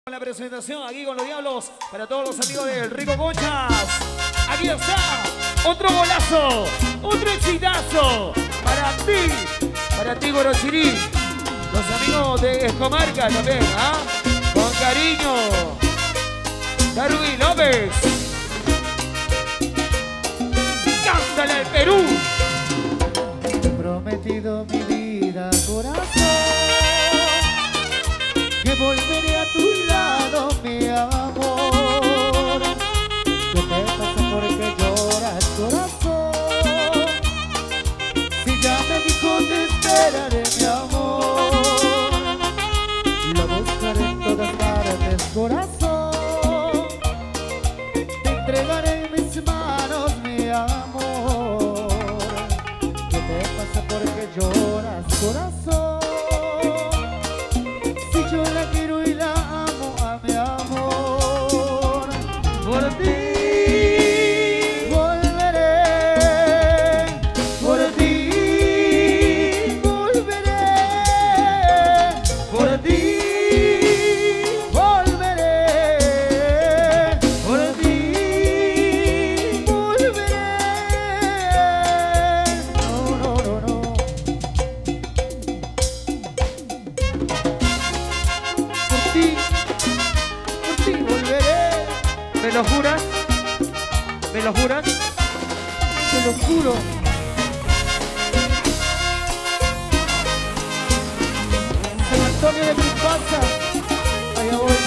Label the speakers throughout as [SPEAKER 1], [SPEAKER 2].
[SPEAKER 1] La presentación aquí con los Diablos para todos los amigos del Rico Conchas. Aquí está otro golazo, otro exitazo para ti Gorochirí, los amigos de Escomarca también, ¿ah? Con cariño, Darwin López. Cántale al Perú.
[SPEAKER 2] Te he prometido mi vida, corazón, que volveré a tu lado, mi amor. ¿Qué te pasa porque lloras, corazón? Si ya me dijo te esperaré, mi amor. Lo buscaré en todas partes, corazón. Te entregaré en mis manos, mi amor. ¿Qué te pasa porque lloras, corazón? Yo la quiero y la amo a mi amor. Por ti volveré, por ti volveré, por ti volveré, por ti volveré. No, no, no, no. Por ti volveré.
[SPEAKER 1] ¿Me lo juras? ¿Me lo juras?
[SPEAKER 2] Te lo juro. San Antonio de mi casa, allá voy.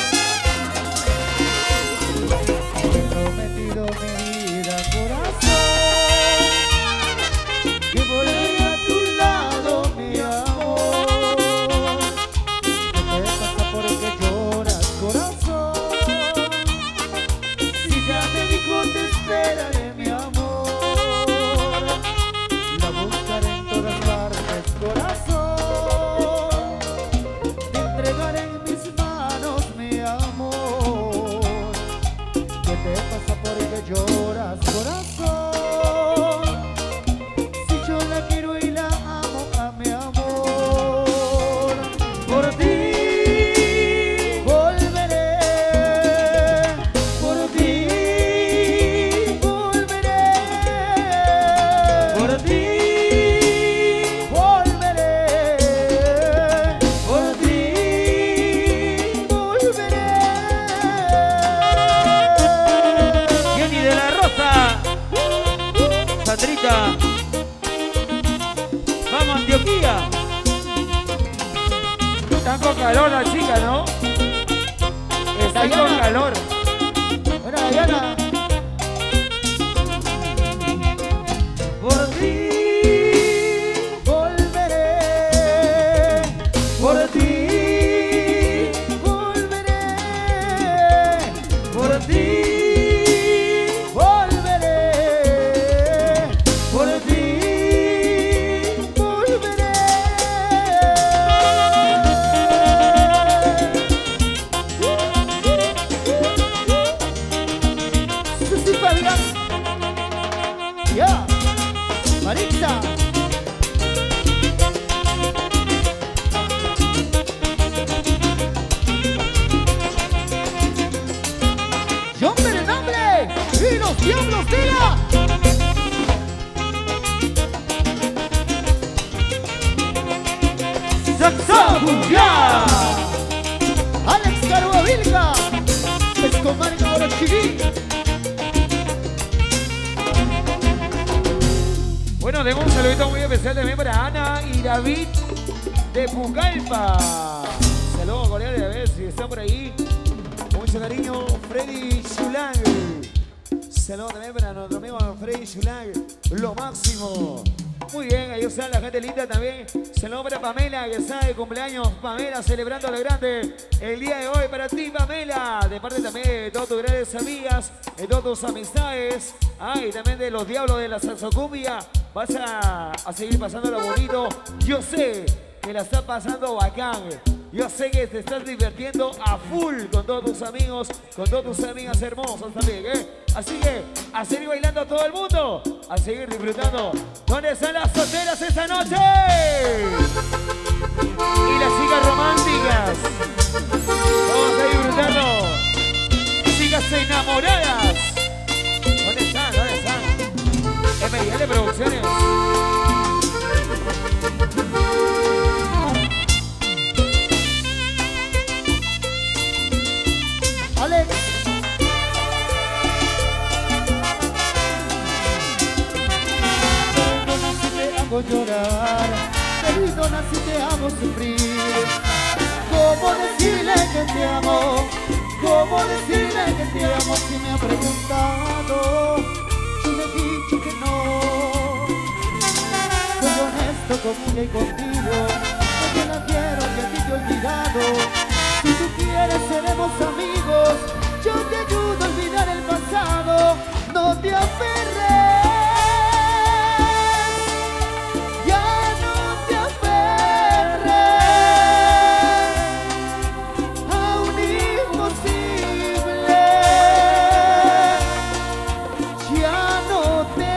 [SPEAKER 2] Te he prometido mi vida, corazón, que volveré a tu lado, mi amor. ¿Qué te pasa porque lloras, corazón? Si ya me dijo te esperaré, mi amor. La buscaré en todas partes, corazón. Te entregaré en mis manos, mi amor. ¿Qué te pasa porque lloras, corazón? Si yo la quiero y la amo a mi amor. Por ti volveré, por ti volveré, por ti volveré, por ti volveré.
[SPEAKER 1] Jenny de la Rosa, Sandrita. Vamos, Antioquia. Están con calor la chica, ¿no? Están con
[SPEAKER 2] Dayana.
[SPEAKER 1] calor.
[SPEAKER 2] Buena Dayana. Por ti volveré, por ti volveré, por ti volveré, por ti volveré. Susi Fabián. Ya, Maritza. John Berenamble y los Diablos de la Saxabuya. Alex Caruavilca, Escomarca Gorochirí.
[SPEAKER 1] Bueno, tengo un saludito muy especial también para Ana y David de Pucallpa. Saludos cordiales, a ver si están por ahí. Mucho cariño, Freddy Chulang. Saludos también para nuestro amigo Freddy Chulang. Lo máximo. Muy bien, ahí está la gente linda también. Saludos para Pamela, que está de cumpleaños. Pamela celebrando a lo grande el día de hoy para ti, Pamela. De parte también de todas tus grandes amigas, de todas tus amistades. Y también de los Diablos de la Saxocumbia. Vas a seguir pasando lo bonito. Yo sé que la está pasando bacán. Yo sé que te estás divirtiendo a full con todos tus amigos, con todas tus amigas hermosas también, ¿eh? Así que a seguir bailando todo el mundo, a seguir disfrutando. ¿Dónde están las solteras esta noche? Y las chicas románticas. Vamos a disfrutar
[SPEAKER 2] llorar, perdona si te hago sufrir. ¿Cómo decirle que te amo? ¿Cómo decirle que te amo si me ha preguntado? Yo le he dicho que no. Soy honesto con ella y contigo, porque la quiero y a ti te he olvidado. Si tú quieres seremos amigos, yo te ayudo a olvidar el pasado. No te aferres, ya no te aferres a un imposible. Ya no te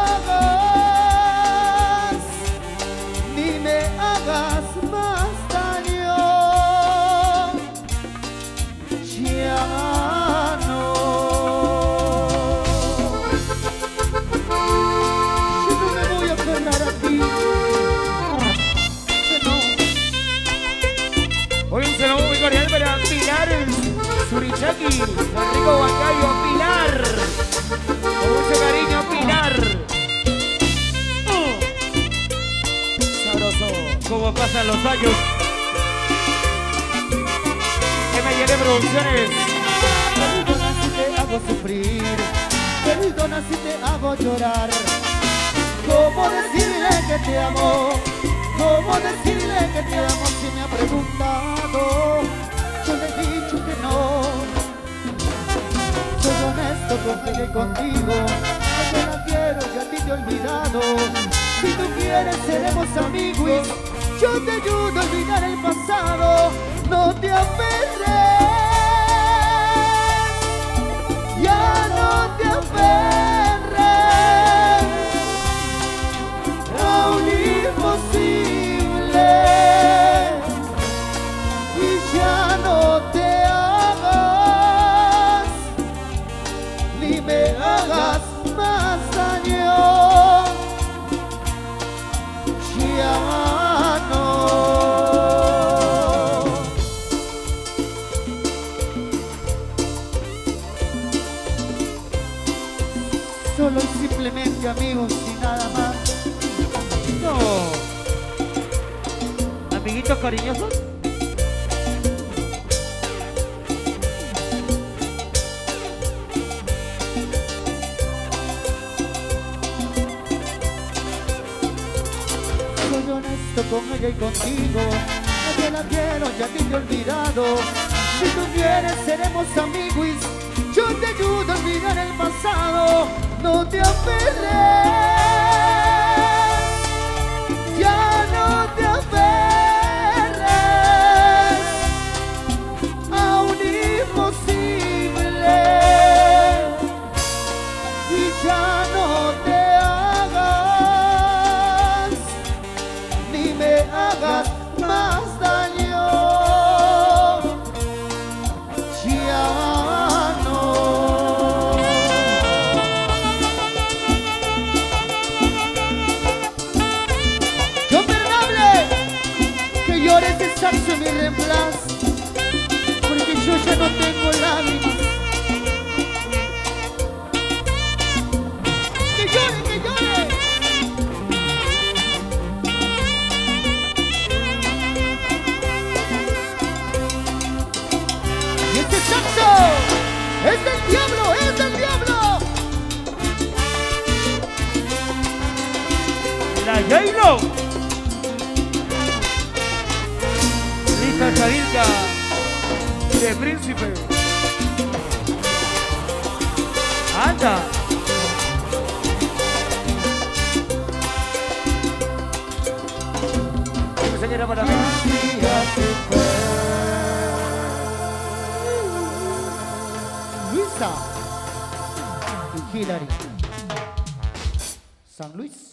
[SPEAKER 2] hagas, ni me hagas más daño. Ya no. Yo no me voy a aferrar a ti. Que no.
[SPEAKER 1] Hoy un saludo muy cordial para Pilar Surichaki, Enrico Huancayo, Pilar. Con mucho cariño, Pilar. Sabroso.
[SPEAKER 3] Cómo pasan los años.
[SPEAKER 1] ML Producciones.
[SPEAKER 2] Perdona si te hago sufrir, perdona si te hago llorar. ¿Cómo decirle que te amo? ¿Cómo decirle que te amo si me ha preguntado? Yo le he dicho que no. Soy honesto con ella y contigo, porque la quiero y a ti te he olvidado. Si tú quieres seremos amigos, yo te ayudo a olvidar el pasado. No te aferres, ya no te aferres a un imposible. Y ya no te hagas, ni me hagas más daño. Ya no. Solo y simplemente amigos y nada más.
[SPEAKER 3] No. Amiguitos cariñosos.
[SPEAKER 2] Soy honesto con ella y contigo, porque la quiero y a ti te he olvidado. Si tú quieres seremos amigos, yo te ayudo a olvidar el pasado. No te aferres, ya no te aferres a un imposible. Y ya no te hagas, ni me hagas más daño. Ya no. Yo perdonable que llores de saxo en mi reemplazo, porque yo ya no tengo lágrimas. Que llore, que llore. Y este saxo es del diablo, es del diablo.
[SPEAKER 3] La Jailo.
[SPEAKER 1] Lisa Charilca de Príncipe.
[SPEAKER 3] Anda.
[SPEAKER 1] Señora para mí.
[SPEAKER 2] Luisa y Hilary. San Luis.